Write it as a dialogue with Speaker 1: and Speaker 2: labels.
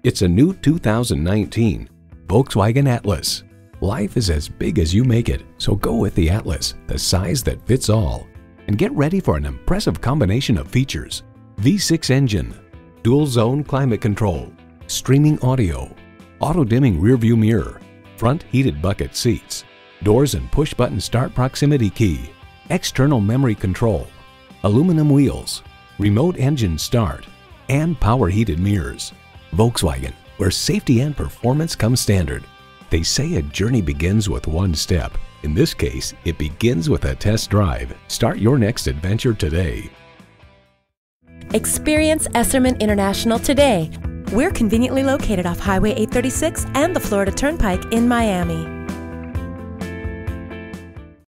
Speaker 1: It's a new 2019 Volkswagen Atlas. Life is as big as you make it, so go with the Atlas, the size that fits all. And get ready for an impressive combination of features. V6 engine, dual zone climate control, streaming audio, auto-dimming rearview mirror, front heated bucket seats, doors and push-button start proximity key, external memory control, aluminum wheels, remote engine start, and power heated mirrors. Volkswagen, where safety and performance come standard. They say a journey begins with one step. In this case, it begins with a test drive. Start your next adventure today.
Speaker 2: Experience Esserman International today. We're conveniently located off Highway 836 and the Florida Turnpike in Miami.